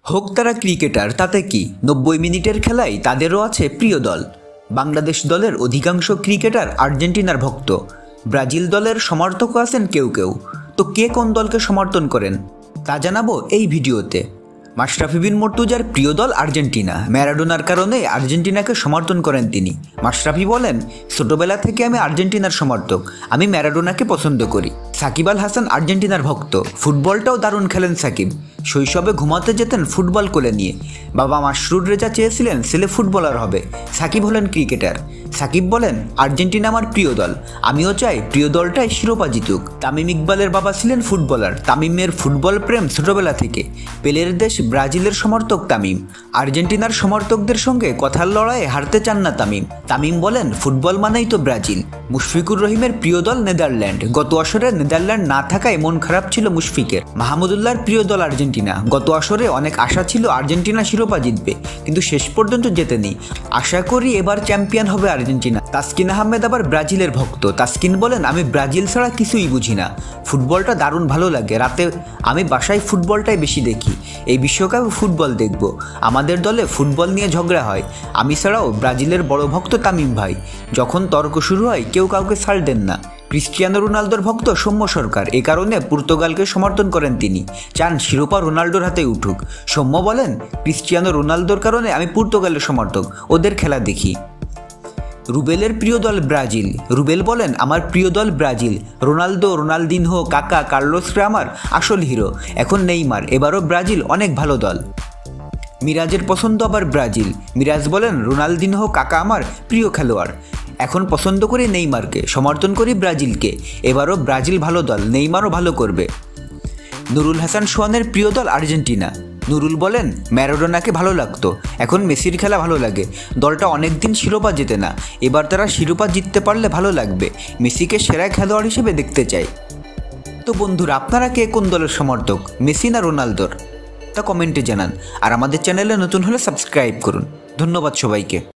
হোক তারা ক্রিকেটার তাতে কি, 90 মিনিটের খেলায় তাদেরও আছে প্রিয় দল। বাংলাদেশ দলের অধিকাংশ ক্রিকেটার আর্জেন্টিনার ভক্ত, ব্রাজিল দলের সমর্থকও আছেন কেউ কেউ। তো কে কোন দলকে সমর্থন করেন তা জানাবো এই ভিডিওতে। মাশরাফি বিন মর্তুজার প্রিয় দল আর্জেন্টিনা। ম্যারাডোনার কারণে আর্জেন্টিনাকে সমর্থন করেন তিনি। মাশরাফি বলেন, ছোটবেলা থেকে আমি আর্জেন্টিনার সমর্থক, আমি ম্যারাডোনাকে পছন্দ করি। সাকিব আল হাসান আর্জেন্টিনার ভক্ত, ফুটবলটাও দারুণ খেলেন সাকিব। শৈশবে ঘুমাতে যেতেন ফুটবল কোলে নিয়ে। বাবা মাসরুর রেজা চেয়েছিলেন ছেলে ফুটবলার হবে, সাকিব হলেন ক্রিকেটার। সাকিব বলেন, আর্জেন্টিনা আমার প্রিয় দল, আমিও চাই প্রিয় দলটাই শিরোপা জিতুক। তামিম ইকবালের বাবা ছিলেন ফুটবলার, তামিমের ফুটবল প্রেম ছোটবেলা থেকে। পেলের দেশ ব্রাজিলের সমর্থক তামিম। আর্জেন্টিনার সমর্থকদের সঙ্গে কথার লড়াইয়ে হারতে চান না তামিম। তামিম বলেন, ফুটবল মানেই তো ব্রাজিল। মুশফিকুর রহিমের প্রিয় দল নেদারল্যান্ড। গত আসরে নেদারল্যান্ড না থাকায় মন খারাপ ছিল মুশফিকের। মাহমুদুল্লাহর প্রিয় দল আর্জেন্টিনা। গত আসরে অনেক আশা ছিল আর্জেন্টিনা শিরোপা জিতবে, কিন্তু শেষ পর্যন্ত জেতেনি। আশা করি এবার চ্যাম্পিয়ন হবে আর্জেন্টিনা। তাসকিন আহমেদ আবার ব্রাজিলের ভক্ত। তাসকিন বলেন, আমি ব্রাজিল ছাড়া কিছুই বুঝি না, ফুটবলটা দারুণ ভালো লাগে। রাতে আমি বাসায় ফুটবলটাই বেশি দেখি। এই বিশ্বকাপে ফুটবল দেখব। আমাদের দলে ফুটবল নিয়ে ঝগড়া হয়। আমি ছাড়াও ব্রাজিলের বড় ভক্ত তামিম ভাই। যখন তর্ক শুরু হয় কেউ কাউকে ছাড় দেন না। ক্রিস্টিয়ানো রোনালদোর ভক্ত সৌম্য সরকার। এ কারণে পর্তুগালকে সমর্থন করেন তিনি, চান শিরোপা রোনালদোর হাতে উঠুক। সৌম্য বলেন, ক্রিস্টিয়ানো রোনালদোর কারণে আমি পর্তুগালের সমর্থক, ওদের খেলা দেখি। রুবেলের প্রিয় দল ব্রাজিল। রুবেল বলেন, আমার প্রিয় দল ব্রাজিল। রোনালদো, রোনালদিনহো, কাকা, কার্লোসরা আমার আসল হিরো। এখন নেইমার। এবারও ব্রাজিল অনেক ভালো দল। মিরাজের পছন্দ আবার ব্রাজিল। মিরাজ বলেন, রোনালদিনহো, কাকা আমার প্রিয় খেলোয়াড়। এখন পছন্দ করি নেইমারকে, সমর্থন করি ব্রাজিলকে। এবারও ব্রাজিল ভালো দল, নেইমারও ভালো করবে। নুরুল হাসান সোহানের প্রিয় দল আর্জেন্টিনা। নুরুল বলেন, ম্যারাডোনাকে ভালো লাগতো, এখন মেসির খেলা ভালো লাগে। দলটা অনেকদিন শিরোপা জেতে না, এবার তারা শিরোপা জিততে পারলে ভালো লাগবে। মেসিকে সেরা খেলোয়াড় হিসেবে দেখতে চাই। তো বন্ধুরা, আপনারা কে কোন দলের সমর্থক, মেসি না রোনালদোর, তা কমেন্টে জানান। আর আমাদের চ্যানেলে নতুন হলে সাবস্ক্রাইব করুন। ধন্যবাদ সবাইকে।